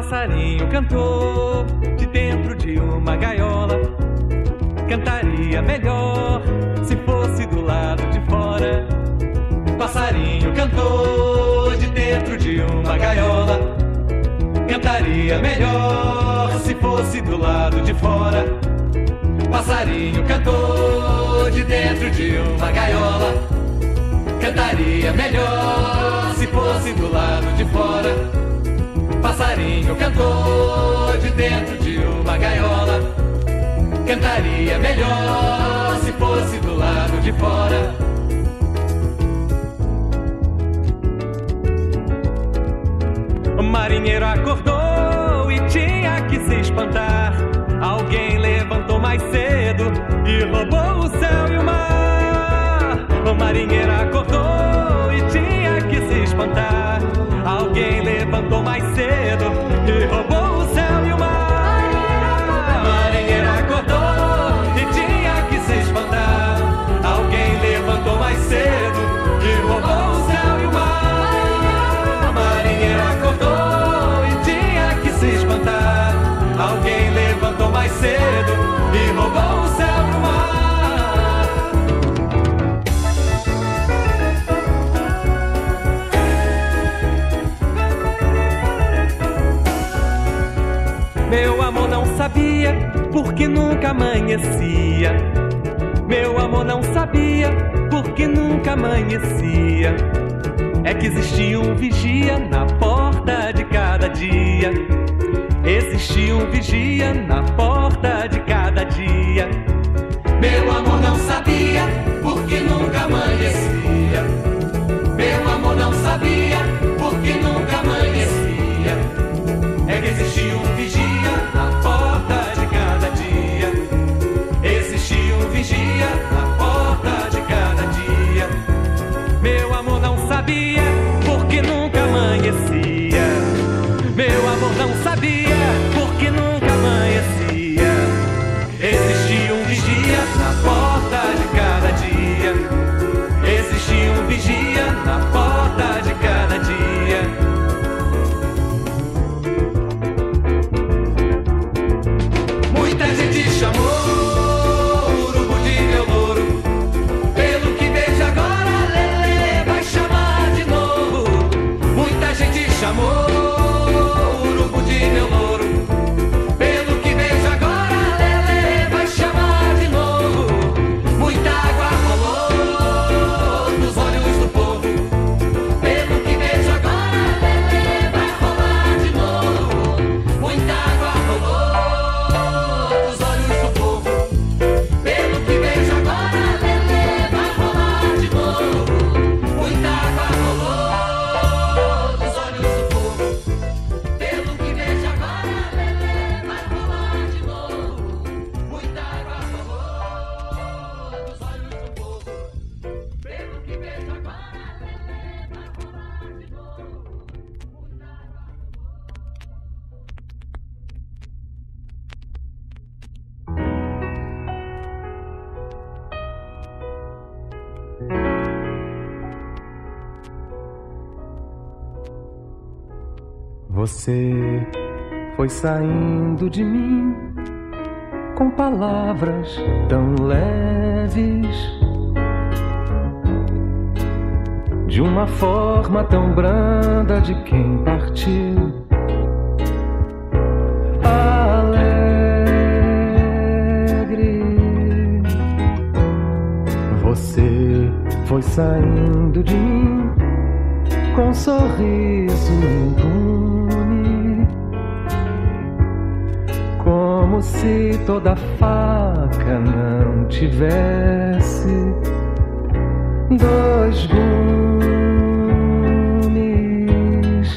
passarinho cantou de dentro de uma gaiola. Cantaria melhor se fosse do lado de fora. Passarinho cantou de dentro de uma gaiola. Cantaria melhor se fosse do lado de fora. Passarinho cantou de dentro de uma gaiola. Cantaria melhor se fosse do lado de fora. Passarinho cantou de dentro de uma gaiola. Cantaria melhor se fosse do lado de fora. O marinheiro acordou e tinha que se espantar. Alguém levantou mais cedo e roubou o céu e o mar. O marinheiro acordou e tinha que se espantar. Alguém levantou mais cedo e roubou o céu e o mar. O marinheiro acordou e tinha que se espantar. Alguém levantou mais cedo e roubou o céu e o mar. O marinheiro acordou e tinha que se espantar. Alguém levantou mais cedo e roubou o céu e o mar. Meu amor não sabia porque nunca amanhecia. Meu amor não sabia porque nunca amanhecia. É que existia um vigia na porta de cada dia. Existia um vigia na porta de cada dia. Meu amor não sabia porque nunca amanhecia. Meu amor não sabia porque nunca amanhecia. É que existia um vigia na porta de cada dia. Existia um vigia na porta de cada dia. Meu amor não sabia porque nunca amanhecia. Meu amor não sabia porque nunca amanhecia. Existia um vigia na porta de cada dia. Existia um vigia na porta de cada dia. Muita gente chamou o urubu de meu louro. Pelo que vejo agora, Lelê vai chamar de novo. Muita gente chamou o urubu de meu louro. Pelo que vejo agora, Lelê vai chamar de novo. Muita água rolou nos olhos do povo. Pelo que vejo agora, Lelê vai rolar de novo. Muita água rolou nos olhos do povo. Pelo que vejo agora, Lelê vai rolar de novo. Muita água rolou nos olhos do povo. Pelo que vejo agora, Lelê vai rolar de novo. Muita água rolou nos olhos do povo. Pelo que vejo agora, Lelê vai rolar de novo. Muita água. Você foi saindo de mim com palavras tão leves, de uma forma tão branda de quem partiu. Alegre, você foi saindo de mim com um sorriso impune, como se toda faca não tivesse dois gumes.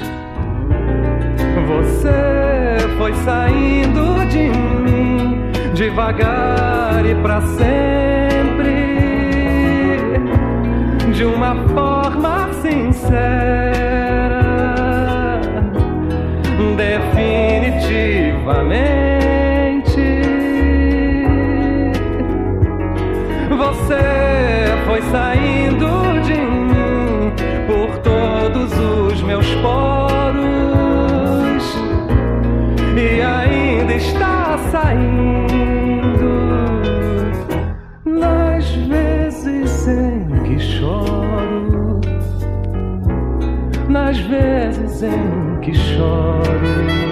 Você foi saindo de mim devagar e pra sempre, de uma forma sincera, definitivamente. Você foi saindo de mim por todos os meus poros, saindo, nas vezes em que choro, nas vezes em que choro.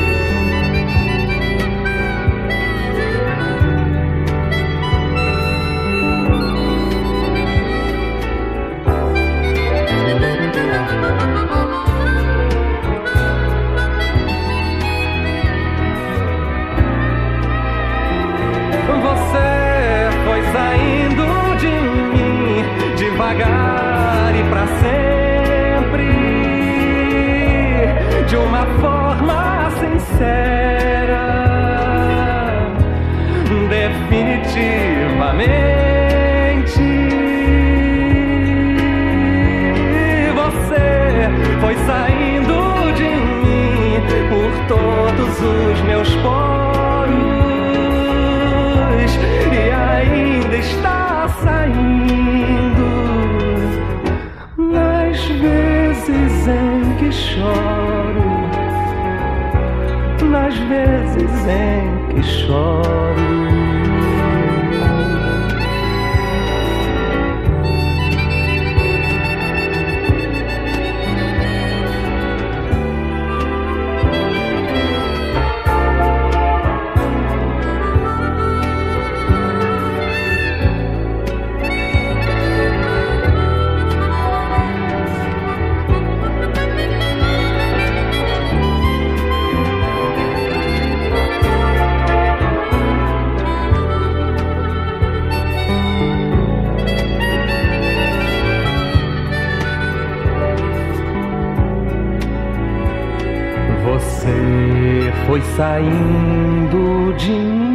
Você foi saindo de mim devagar e pra sempre, de uma forma sincera, definitivamente. Você foi saindo de mim por todos os meus poros e ainda está saindo nas vezes em que choro, nas vezes em que choro. Você foi saindo de mim.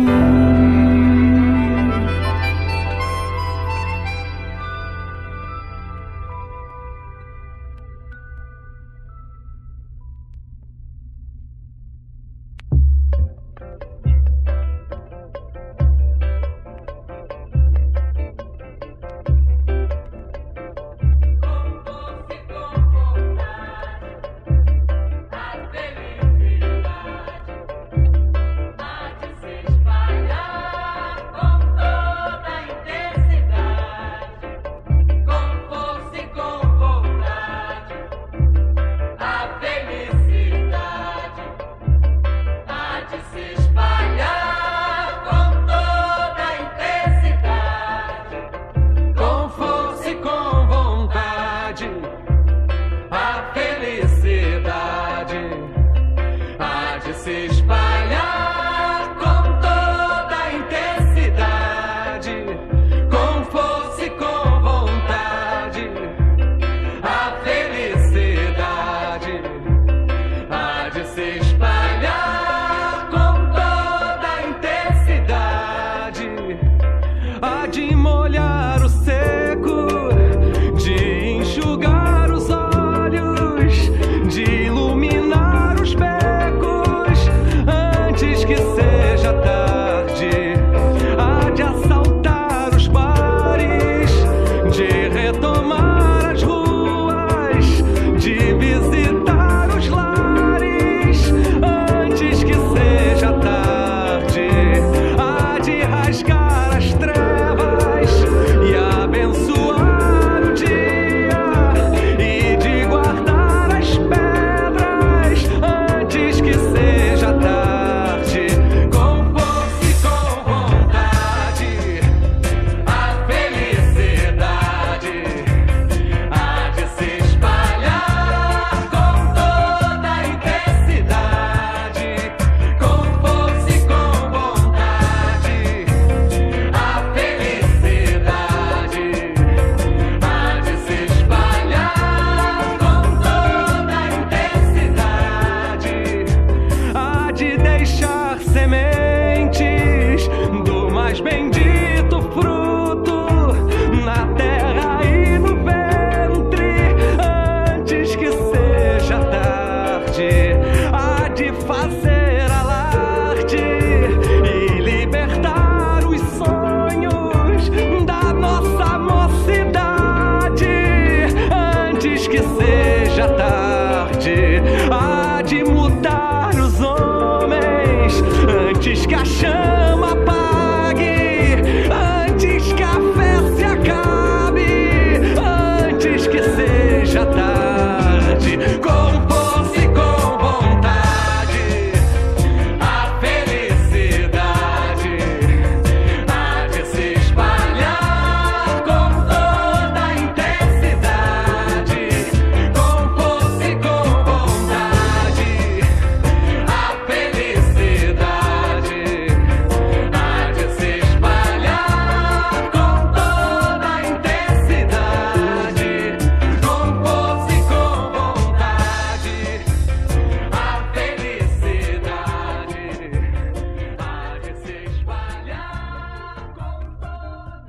Há de mudar os homens antes que a chama apague, antes que a festa se acabe, antes que seja tarde, com força e com vontade, a felicidade há de se espalhar com toda a intensidade, com força e com vontade, a felicidade há de se espalhar com toda a intensidade, com força e com vontade, a felicidade há de se espalhar com toda a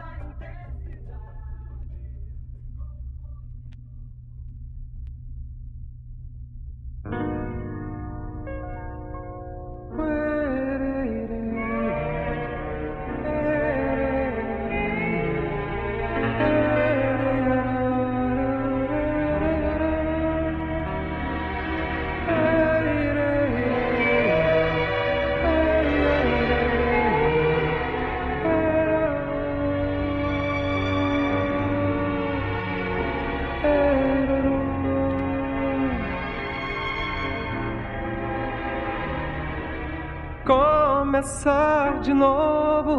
começar de novo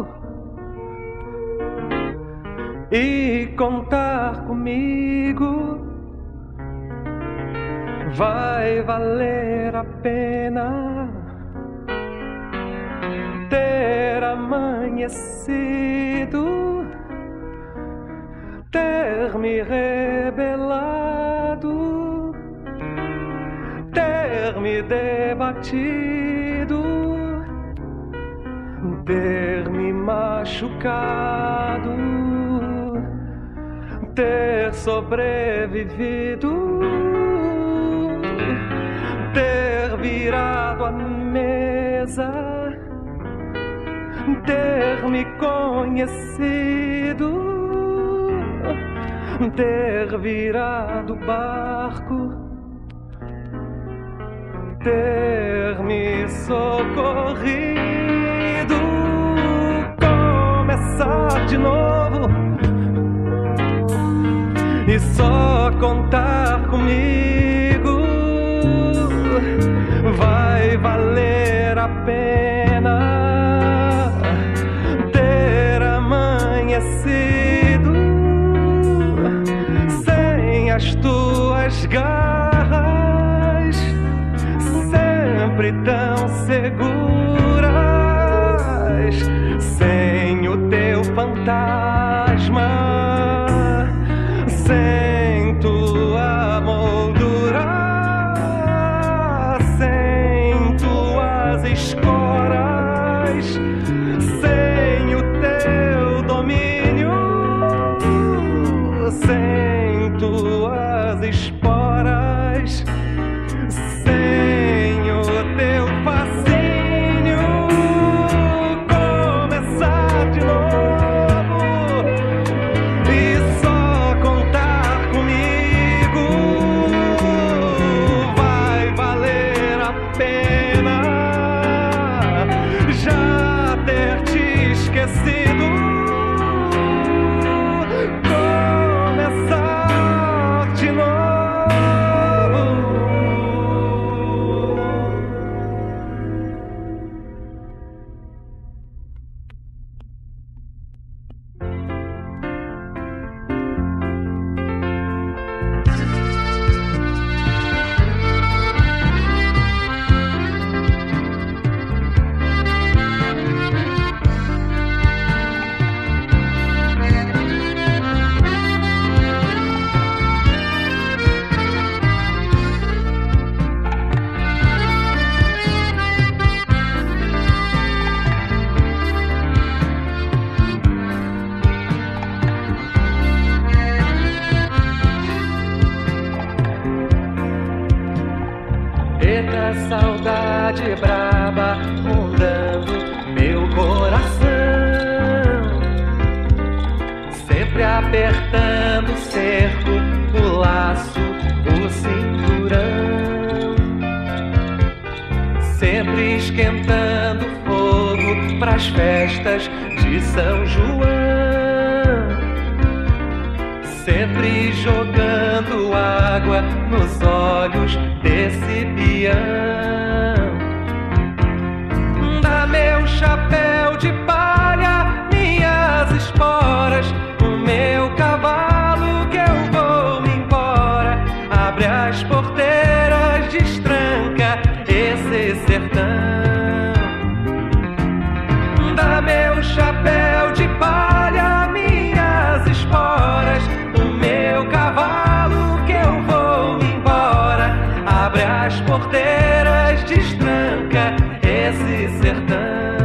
e contar comigo. Vai valer a pena ter amanhecido, ter me rebelado, ter me debatido, ter me machucado, ter sobrevivido, ter virado a mesa, ter me conhecido, ter virado o barco, ter me socorrido, começar de novo e só contar comigo. Vai valer a pena ter amanhecido sem as tuas garras, sempre tão seguras, sem o teu fantasma, sem tua moldura, sem tuas escoras, sem o teu domínio, sem tuas esporas, sem o teu fascínio. Começar de novo e só contar comigo. Vai valer a pena já ter te esquecido. Começar de novo. Eita saudade braba rondando meu coração, sempre apertando o cerco, o laço, o cinturão, sempre esquentando fogo pra nas festas de São João, sempre jogando água nos olhos desse peão. Dá meu chapéu de palha, minhas esporas, o meu cavalo que eu vou me embora. Abre as porteiras, destranca esse sertão. Dá meu chapéu de palha, minhas esporas, o meu cavalo que eu vou me embora. Abre as porteiras, destranca esse sertão.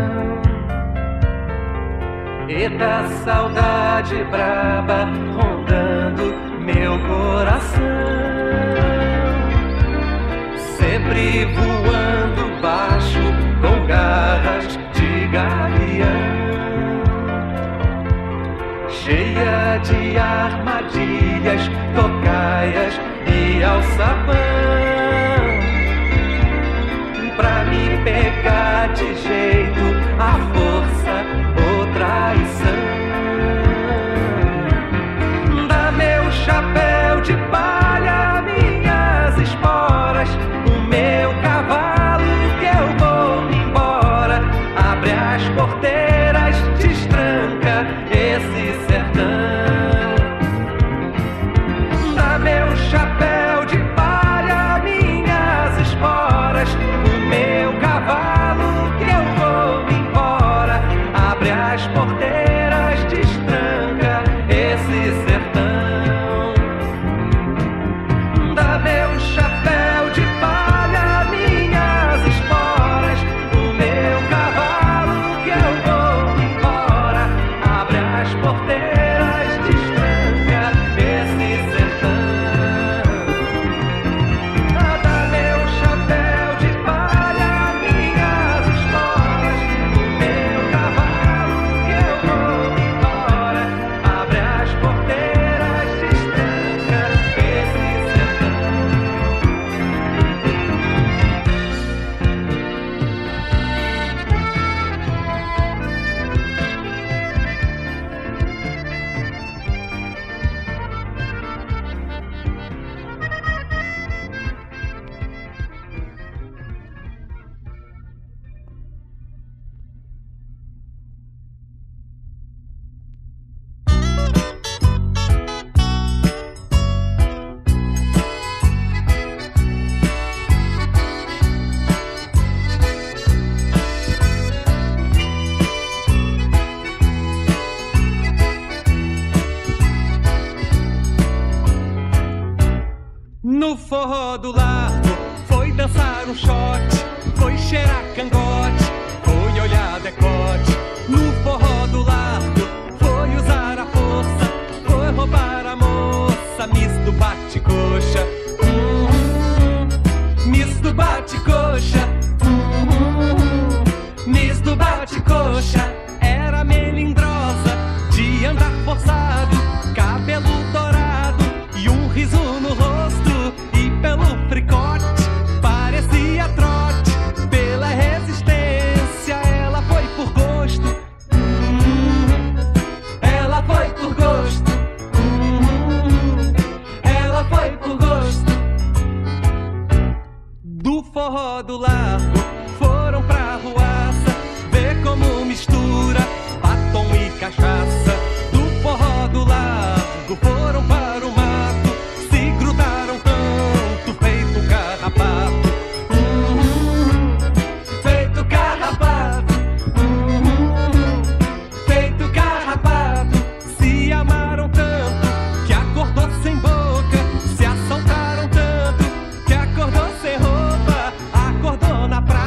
Eita saudade braba rondando meu coração, sempre voando baixo com garras de gavião, cheia de armadilhas, tocaias e alçapão, pra me pegar de jeito, a força ou traição. Dá meu chapéu de palha, minhas esporas, o meu cavalo que eu vou me embora. Abre as porteiras, destranca esse sertão. Dá meu chapéu de palha, minhas esporas, o meu cavalo que eu vou me embora. Abre as porteiras, destranca esse sertão. Dá meu chapéu de palha, minhas esporas, o meu cavalo que eu vou me embora. Abre as porteiras, destranca esse sertão. Dá meu chapéu de palha, minhas esporas, o meu cavalo que eu vou me embora. Abre as porteiras, destranca esse sertão. No forró do largo, foi dançar um shot, foi cheirar cangote, foi olhar decote. No forró do largo, foi usar a força, foi roubar a moça, miss do bate-coxa, miss do bate-coxa, miss do bate-coxa. Era melindrosa, de andar forçado, cabelo dourado e um riso no rosto. E pelo fricote, parecia trote. Pela resistência, ela foi por gosto. Ela foi por gosto. Ela foi por gosto. Do forró do largo, foram pra ruaça, ver como mistura batom e cachaça. Do forró do largo, foram para o mato, se grudaram tanto, feito carrapato. Feito carrapato. Feito carrapato. Se amaram tanto que acordou sem boca, se assaltaram tanto que acordou sem roupa, acordou na praia.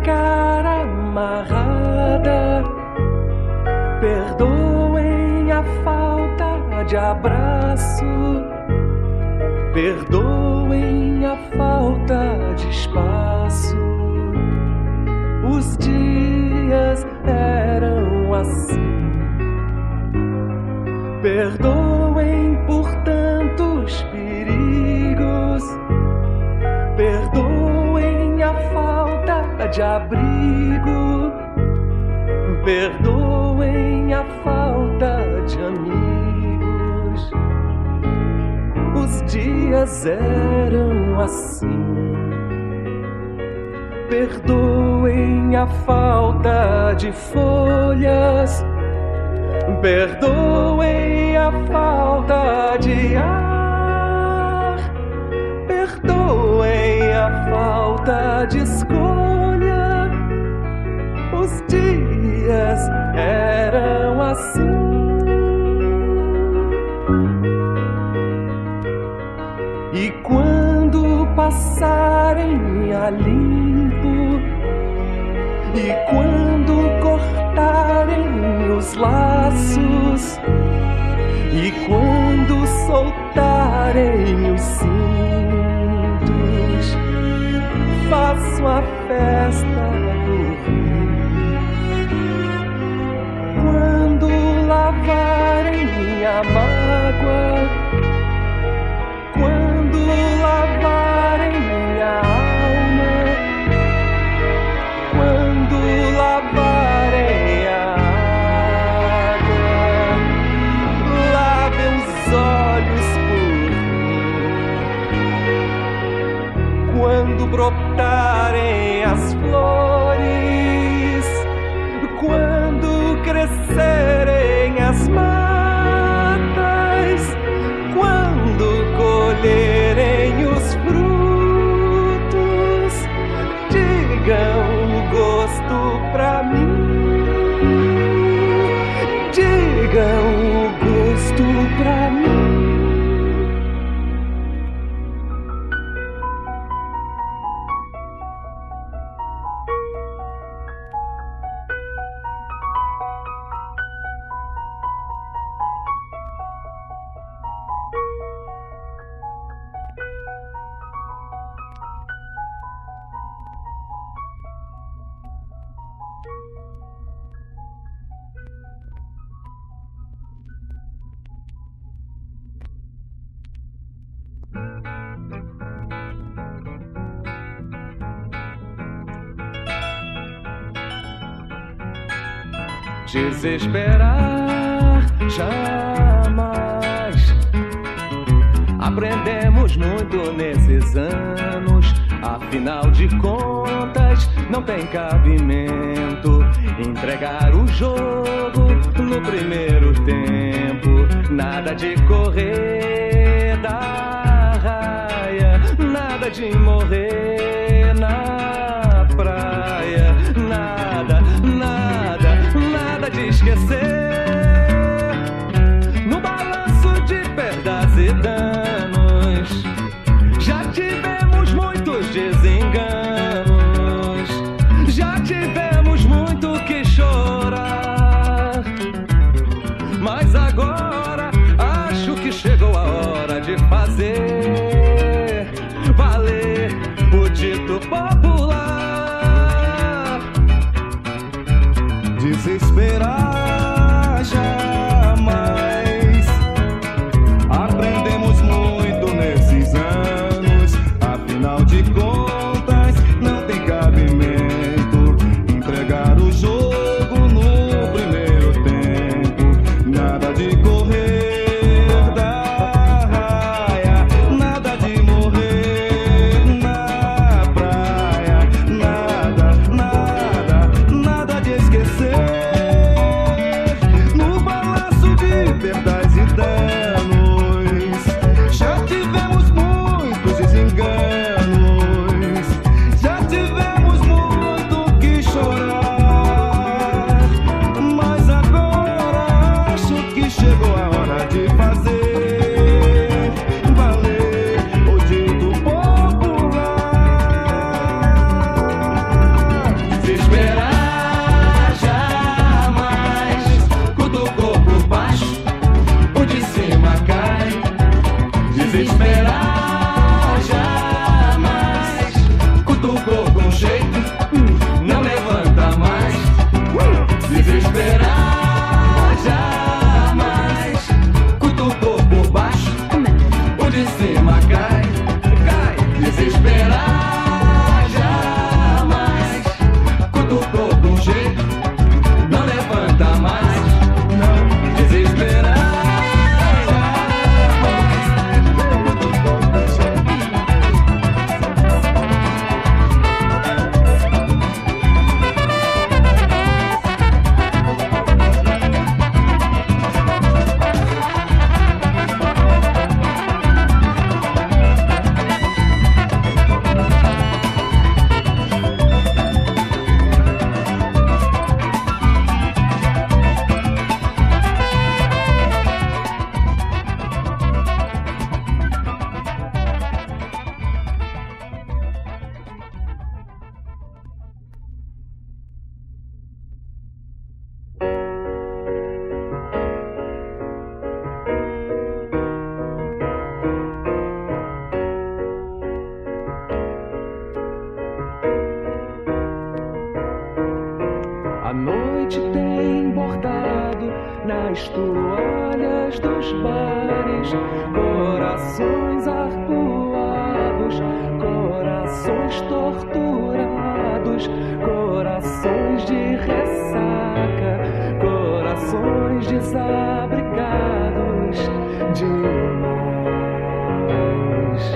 cara amarrada. Perdoem a falta de abraço, perdoem a falta de espaço. Os dias eram assim. Perdoem por tantos perigos, perdoem a falta de abrigo, perdoem a falta de amigos. Os dias eram assim. Perdoem a falta de folhas, perdoem a falta de ar, perdoem a falta de escolha. Os dias eram assim. E quando passarem a limpo, e quando cortarem os laços, e quando soltarem os cintos, faço a festa do rio. Quando lavarem a mágoa, quando lavarem a alma, quando lavarem a água, lavem os olhos por mim. Quando brotarem as flores, quando crescerem as matas, quando colherem os frutos, digam o gosto pra mim, digam o gosto pra mim. Desesperar jamais. Aprendemos muito nesses anos. Afinal de contas, não tem cabimento entregar o jogo no primeiro tempo. Nada de correr da raia, nada de morrer na praia, nada, nada, nada de esquecer. No balanço de perdas e danos, já tivemos muitos desenganos, já tivemos muito que chorar. Mas agora acho que chegou a hora de fazer valer o dito popular. Desesperar jamais. Aprendemos muito nesses anos. Afinal de contas, não tem cabimento entregar o jogo no primeiro tempo. Nada cutucou por baixo, o de cima cai. Desesperar jamais. Cutucou com jeito, não levanta mais. Desesperar jamais. Cutucou por baixo, o de cima cai. Desesperar jamais. Cutucou com jeito, não levanta mais. Desesperar. A noite tem bordado nas toalhas dos bares corações arpoados, corações torturados, corações de ressaca, corações desabrigados demais.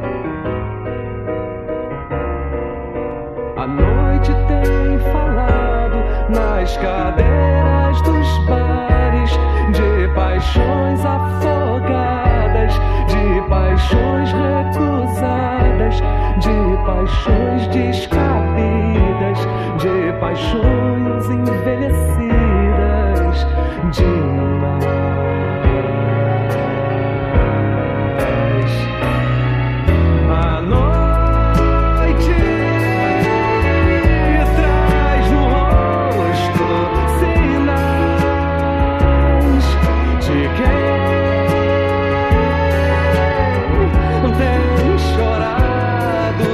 A noite tem falado nas cadeiras dos bares de paixões afogadas, de paixões recusadas, de paixões descabidas, de paixões envelhecidas demais. A noite traz no rosto sinais de quem tem chorado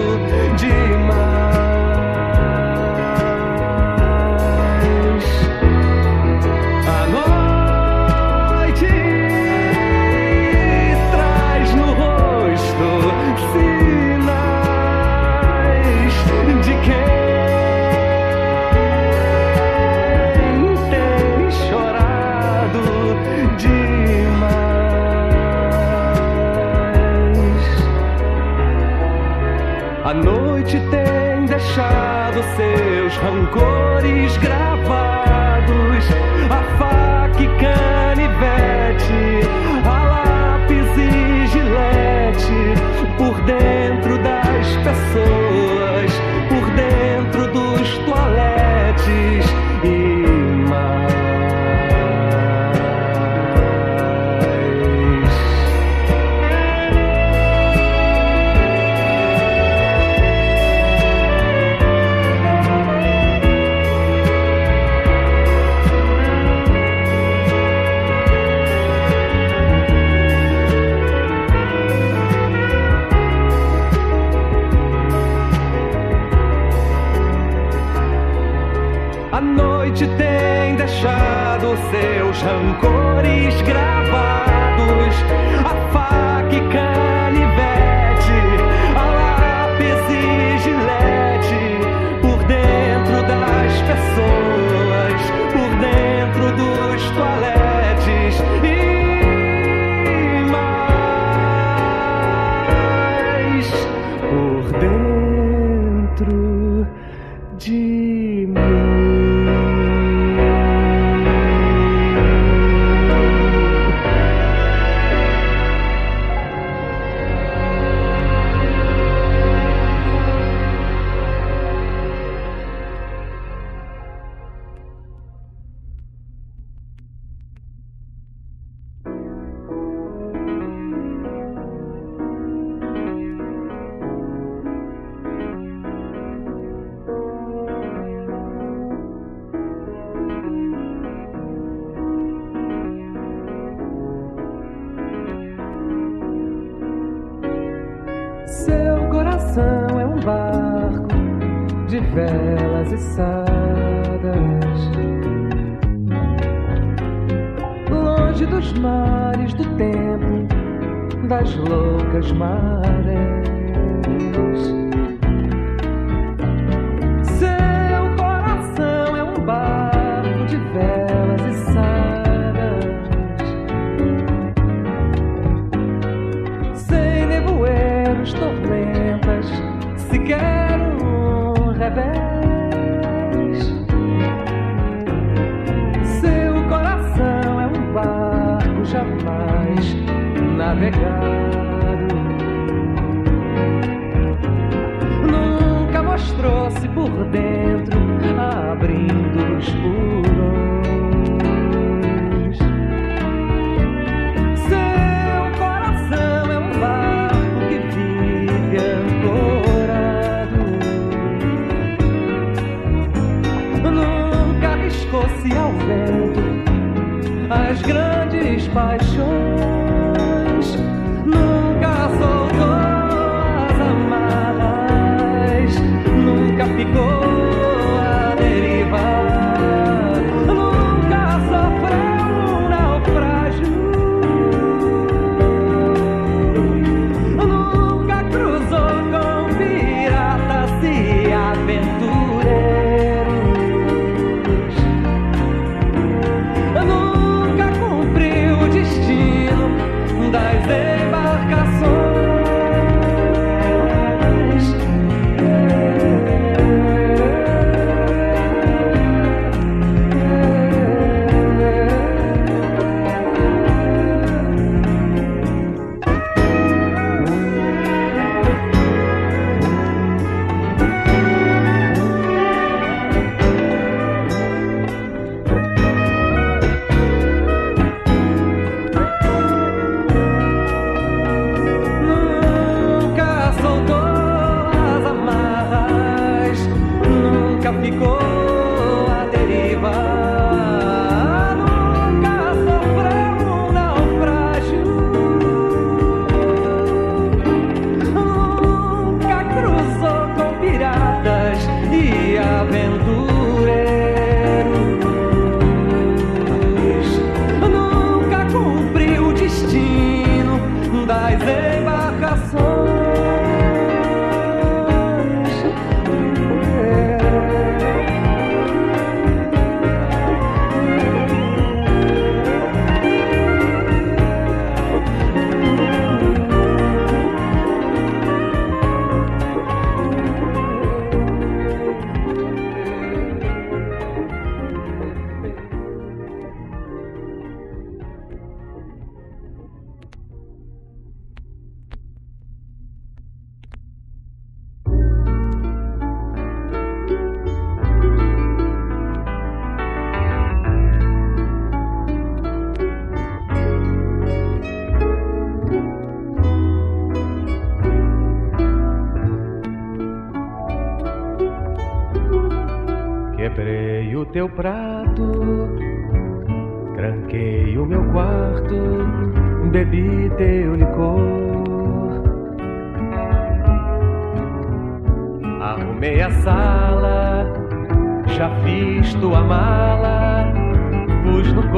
demais. A noite traz no rosto sinais de quem tem chorado demais. A noite tem deixado seus rancores gravados, a faca e canivete, a lápis e gilete, por dentro das pessoas, por dentro dos toaletes e mais. A noite tem deixado seus rancores gravados, a faca e canivete, a lápis e gilete, por dentro das pessoas, por dentro dos toaletes e mais, por dentro de mim. de velas içadas, longe dos mares do tempo, das loucas marés. Seu coração é um barco de velas içadas, sem nevoeiros, tormentas, sequer um revés. Seu coração é um barco jamais navegado, nunca mostrou-se por dentro, abrindo os porões. Seu coração é um barco que vive ancorado, nunca arriscou-se ao vento as grandes paixões, nunca soltou as amarras, nunca ficou à deriva, nunca sofreu um naufrágio, nunca cruzou com piratas e aventureiros, nunca cumpriu o destino das embarcações. Nunca soltou as amarras, nunca ficou à deriva, nunca sofreu um naufrágio, nunca cruzou com piratas e aventureiros, nunca cumpriu o destino das embarcações. Quebrei o teu prato, tranquei o meu quarto, bebi teu licor, arrumei a sala, já fiz tua mala, pus no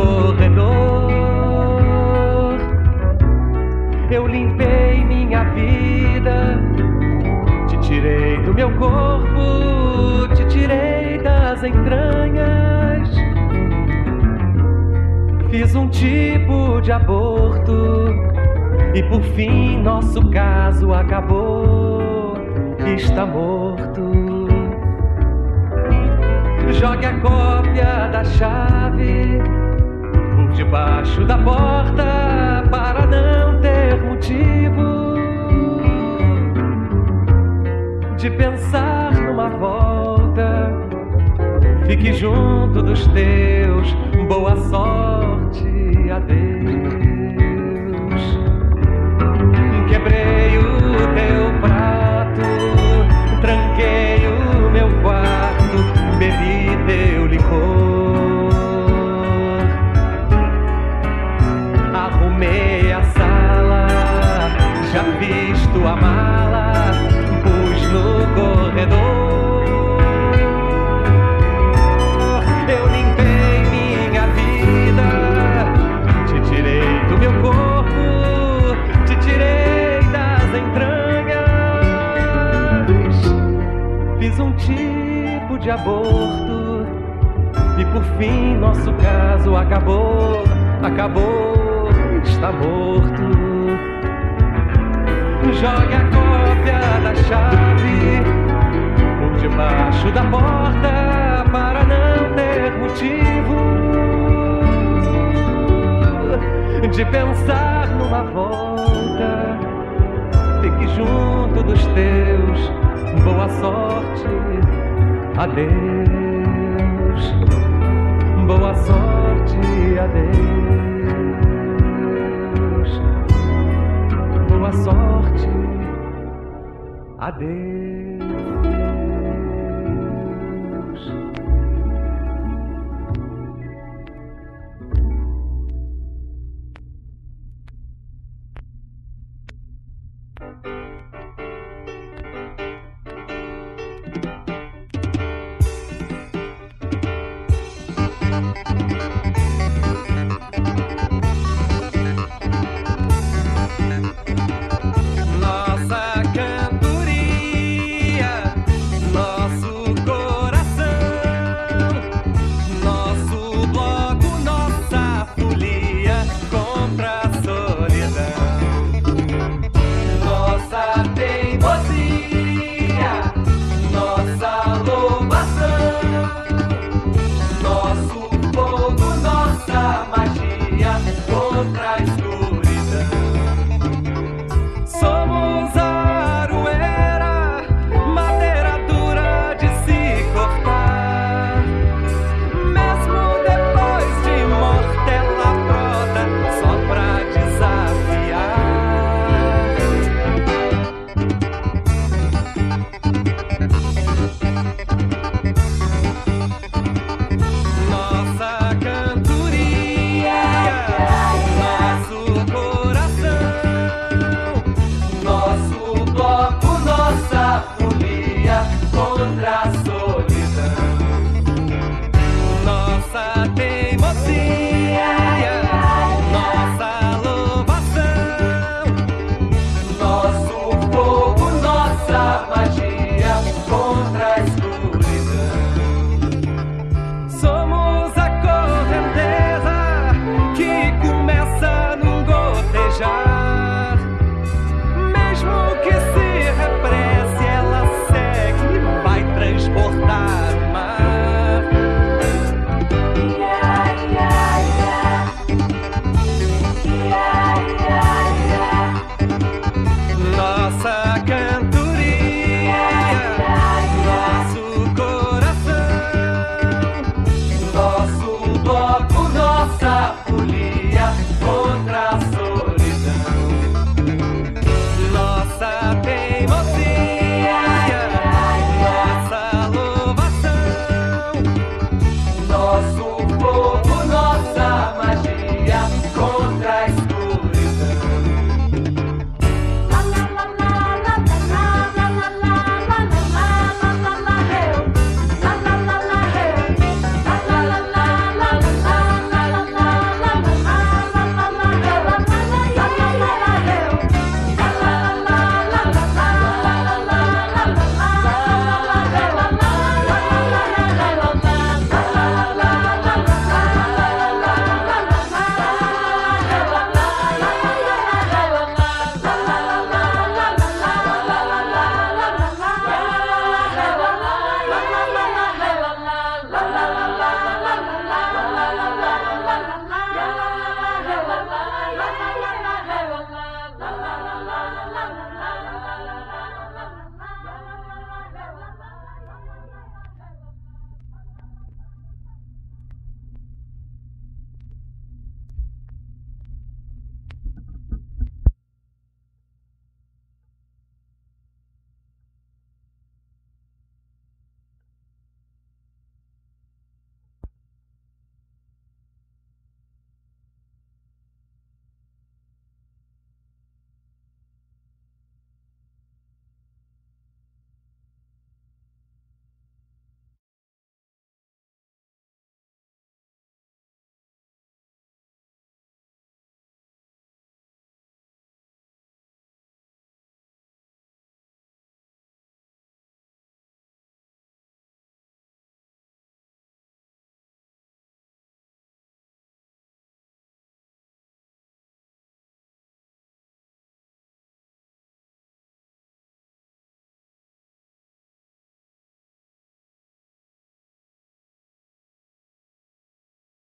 corredor. Eu limpei minha vida, te tirei do meu corpo, te tirei das entranhas, fiz um tipo de aborto e por fim nosso caso acabou, está morto. Jogue a cópia da chave por debaixo da porta para não ter motivo de pensar numa volta. Fique junto dos teus, boa sorte, adeus. Quebrei o teu prato, tranquei o meu quarto, bebi teu licor, arrumei a sala, já fiz tua mala, pus no corredor. de aborto. E por fim nosso caso acabou, está morto. Jogue a cópia da chave debaixo da porta para não ter motivo de pensar numa volta. Fique junto dos teus, boa sorte, adeus. Boa sorte, adeus. Boa sorte, adeus.